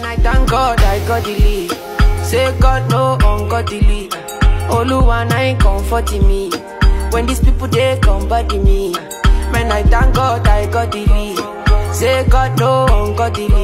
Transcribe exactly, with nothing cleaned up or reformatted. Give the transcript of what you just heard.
I thank God I got the lead. Say God no ungodly. Oluwa na ain't comforting me. When these people they come body me. Man, I thank God I got the lead. Say God no ungodly.